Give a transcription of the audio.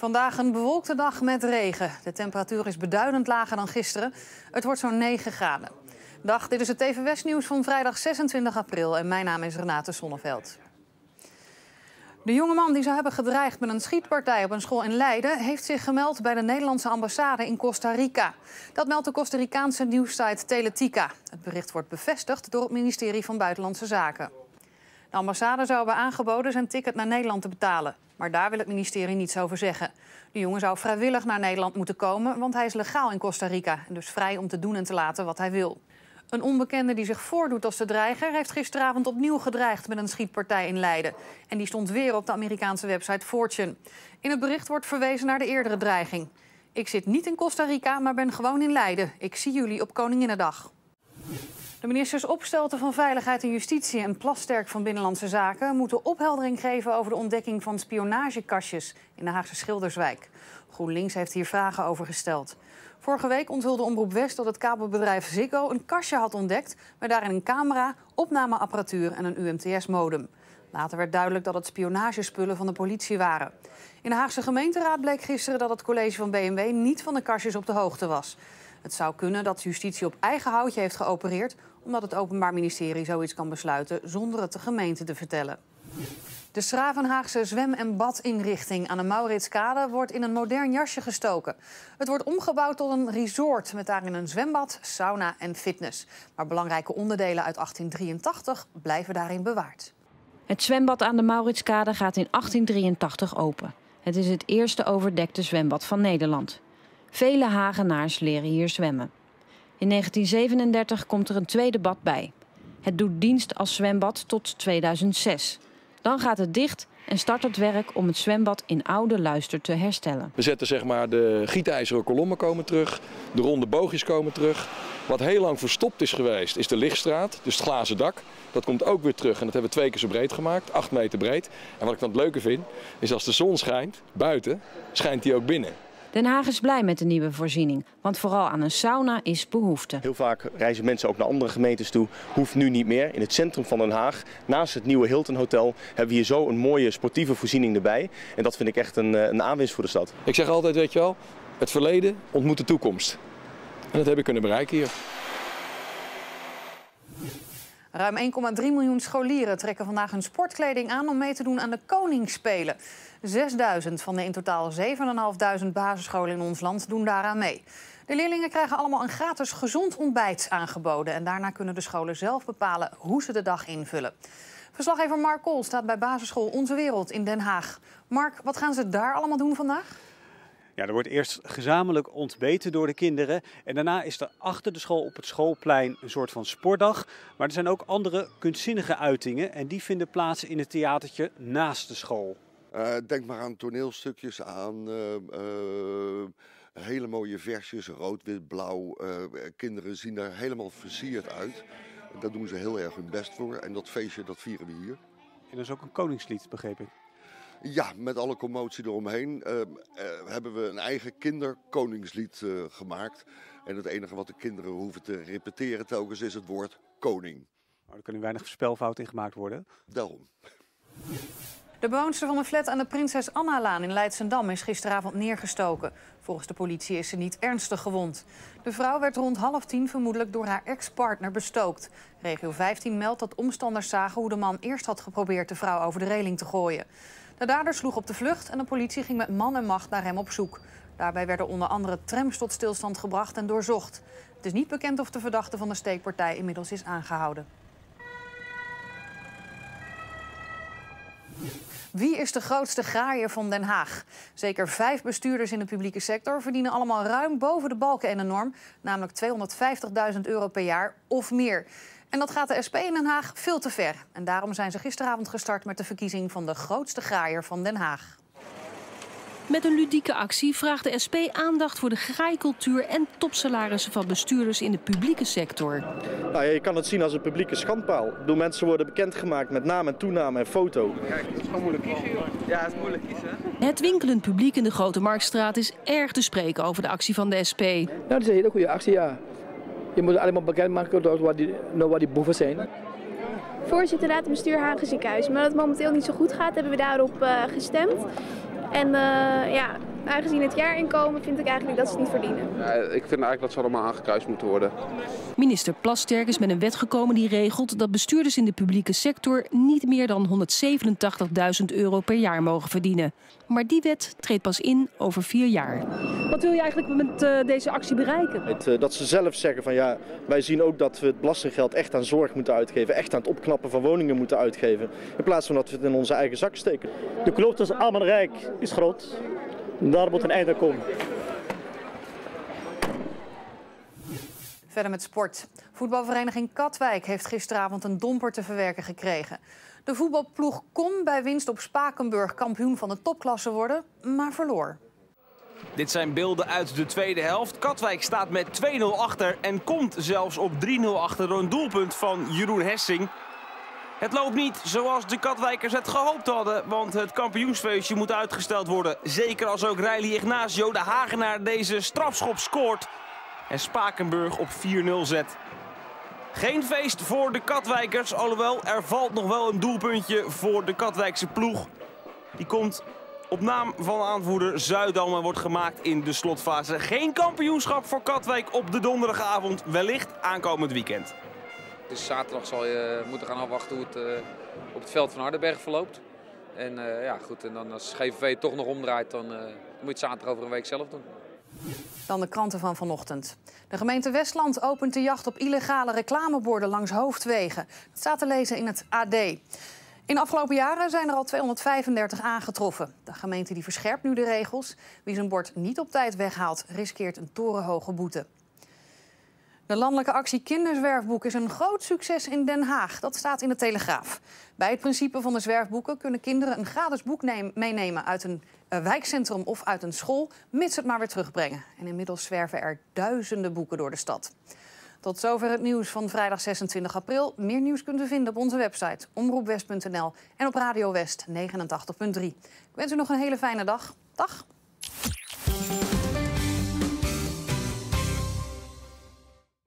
Vandaag een bewolkte dag met regen. De temperatuur is beduidend lager dan gisteren. Het wordt zo'n 9 graden. Dag, dit is het TV West nieuws van vrijdag 26 april en mijn naam is Renate Sonneveld. De jongeman die zou hebben gedreigd met een schietpartij op een school in Leiden heeft zich gemeld bij de Nederlandse ambassade in Costa Rica. Dat meldt de Costa Ricaanse nieuwssite Teletica. Het bericht wordt bevestigd door het ministerie van Buitenlandse Zaken. De ambassade zou hebben aangeboden zijn ticket naar Nederland te betalen. Maar daar wil het ministerie niets over zeggen. De jongen zou vrijwillig naar Nederland moeten komen, want hij is legaal in Costa Rica en dus vrij om te doen en te laten wat hij wil. Een onbekende die zich voordoet als de dreiger heeft gisteravond opnieuw gedreigd met een schietpartij in Leiden. En die stond weer op de Amerikaanse website Fortune. In het bericht wordt verwezen naar de eerdere dreiging. Ik zit niet in Costa Rica, maar ben gewoon in Leiden. Ik zie jullie op Koninginnedag. De ministers Opstelten van Veiligheid en Justitie en Plasterk van Binnenlandse Zaken moeten opheldering geven over de ontdekking van spionagekastjes in de Haagse Schilderswijk. GroenLinks heeft hier vragen over gesteld. Vorige week onthulde Omroep West dat het kabelbedrijf Ziggo een kastje had ontdekt met daarin een camera, opnameapparatuur en een UMTS-modem. Later werd duidelijk dat het spionagespullen van de politie waren. In de Haagse gemeenteraad bleek gisteren dat het college van BMW niet van de kastjes op de hoogte was. Het zou kunnen dat justitie op eigen houtje heeft geopereerd, omdat het Openbaar Ministerie zoiets kan besluiten zonder het de gemeente te vertellen. De 's Gravenhaagse zwem- en badinrichting aan de Mauritskade wordt in een modern jasje gestoken. Het wordt omgebouwd tot een resort met daarin een zwembad, sauna en fitness. Maar belangrijke onderdelen uit 1883 blijven daarin bewaard. Het zwembad aan de Mauritskade gaat in 1883 open. Het is het eerste overdekte zwembad van Nederland. Vele Hagenaars leren hier zwemmen. In 1937 komt er een tweede bad bij. Het doet dienst als zwembad tot 2006. Dan gaat het dicht en start het werk om het zwembad in oude luister te herstellen. We zetten de gietijzeren kolommen komen terug, de ronde boogjes komen terug. Wat heel lang verstopt is geweest is de lichtstraat, dus het glazen dak. Dat komt ook weer terug en dat hebben we 2 keer zo breed gemaakt, 8 meter breed. En wat ik dan het leuke vind, is als de zon schijnt, buiten, schijnt die ook binnen. Den Haag is blij met de nieuwe voorziening, want vooral aan een sauna is behoefte. Heel vaak reizen mensen ook naar andere gemeentes toe. Hoeft nu niet meer. In het centrum van Den Haag, naast het nieuwe Hilton Hotel, hebben we hier zo een mooie sportieve voorziening erbij. En dat vind ik echt een aanwinst voor de stad. Ik zeg altijd, weet je wel, het verleden ontmoet de toekomst. En dat heb ik kunnen bereiken hier. Ruim 1,3 miljoen scholieren trekken vandaag hun sportkleding aan om mee te doen aan de Koningsspelen. 6.000 van de in totaal 7.500 basisscholen in ons land doen daaraan mee. De leerlingen krijgen allemaal een gratis gezond ontbijt aangeboden. En daarna kunnen de scholen zelf bepalen hoe ze de dag invullen. Verslaggever Mark Kool staat bij basisschool Onze Wereld in Den Haag. Mark, wat gaan ze daar allemaal doen vandaag? Ja, er wordt eerst gezamenlijk ontbeten door de kinderen. En daarna is er achter de school op het schoolplein een soort van sportdag. Maar er zijn ook andere kunstzinnige uitingen. En die vinden plaats in het theatertje naast de school. Denk maar aan toneelstukjes, aan hele mooie versjes, rood, wit, blauw. Kinderen zien er helemaal versierd uit. Daar doen ze heel erg hun best voor. En dat feestje, dat vieren we hier. En dat is ook een koningslied, begreep ik. Ja, met alle commotie eromheen hebben we een eigen kinderkoningslied gemaakt. En het enige wat de kinderen hoeven te repeteren telkens is het woord koning. Maar er kunnen weinig spelfouten in gemaakt worden. Daarom. De bewoonster van een flat aan de Prinses Anna-laan in Leidschendam is gisteravond neergestoken. Volgens de politie is ze niet ernstig gewond. De vrouw werd rond 9:30 vermoedelijk door haar ex-partner bestookt. Regio 15 meldt dat omstanders zagen hoe de man eerst had geprobeerd de vrouw over de reling te gooien. De dader sloeg op de vlucht en de politie ging met man en macht naar hem op zoek. Daarbij werden onder andere trams tot stilstand gebracht en doorzocht. Het is niet bekend of de verdachte van de steekpartij inmiddels is aangehouden. Wie is de grootste graaier van Den Haag? Zeker 5 bestuurders in de publieke sector verdienen allemaal ruim boven de balken en de norm, namelijk €250.000 per jaar of meer. En dat gaat de SP in Den Haag veel te ver. En daarom zijn ze gisteravond gestart met de verkiezing van de grootste graaier van Den Haag. Met een ludieke actie vraagt de SP aandacht voor de graaikultuur en topsalarissen van bestuurders in de publieke sector. Nou ja, je kan het zien als een publieke schandpaal. Mensen worden bekendgemaakt met naam en toename en foto. Kijk, het is gewoon moeilijk kiezen, joh. Ja, het is moeilijk kiezen. Het winkelend publiek in de Grote Marktstraat is erg te spreken over de actie van de SP. Nou, dat is een hele goede actie, ja. Je moet allemaal bekendmaken waar die boeven zijn. Voorzitter Raad en Bestuur Hagen Ziekenhuis. Maar dat het momenteel niet zo goed gaat, hebben we daarop gestemd. En ja, Maar aangezien het jaarinkomen vind ik eigenlijk dat ze het niet verdienen. Ja, ik vind eigenlijk dat ze allemaal aangekruist moeten worden. Minister Plasterk is met een wet gekomen die regelt dat bestuurders in de publieke sector niet meer dan €187.000 per jaar mogen verdienen. Maar die wet treedt pas in over 4 jaar. Wat wil je eigenlijk met deze actie bereiken? Dat ze zelf zeggen van ja, wij zien ook dat we het belastinggeld echt aan zorg moeten uitgeven. Echt aan het opknappen van woningen moeten uitgeven. In plaats van dat we het in onze eigen zak steken. De kloof tussen arm en rijk is groot. Daar moet een einde aan komen. Verder met sport. Voetbalvereniging Katwijk heeft gisteravond een domper te verwerken gekregen. De voetbalploeg kon bij winst op Spakenburg kampioen van de topklasse worden, maar verloor. Dit zijn beelden uit de tweede helft. Katwijk staat met 2-0 achter en komt zelfs op 3-0 achter door een doelpunt van Jeroen Hessing. Het loopt niet zoals de Katwijkers het gehoopt hadden, want het kampioensfeestje moet uitgesteld worden. Zeker als ook Riley Ignacio, de Hagenaar, deze strafschop scoort en Spakenburg op 4-0 zet. Geen feest voor de Katwijkers, alhoewel er valt nog wel een doelpuntje voor de Katwijkse ploeg. Die komt op naam van aanvoerder Zuidam en wordt gemaakt in de slotfase. Geen kampioenschap voor Katwijk op de donderdagavond, wellicht aankomend weekend. Dus zaterdag zal je moeten gaan afwachten hoe het op het veld van Hardenberg verloopt. En ja, goed, en dan als GVV toch nog omdraait, dan moet je het zaterdag over een week zelf doen. Dan de kranten van vanochtend. De gemeente Westland opent de jacht op illegale reclameborden langs hoofdwegen. Dat staat te lezen in het AD. In de afgelopen jaren zijn er al 235 aangetroffen. De gemeente die verscherpt nu de regels. Wie zijn bord niet op tijd weghaalt, riskeert een torenhoge boete. De landelijke actie Kinderzwerfboek is een groot succes in Den Haag. Dat staat in de Telegraaf. Bij het principe van de zwerfboeken kunnen kinderen een gratis boek meenemen uit een wijkcentrum of uit een school, mits het maar weer terugbrengen. En inmiddels zwerven er duizenden boeken door de stad. Tot zover het nieuws van vrijdag 26 april. Meer nieuws kunt u vinden op onze website omroepwest.nl en op Radio West 89.3. Ik wens u nog een hele fijne dag. Dag!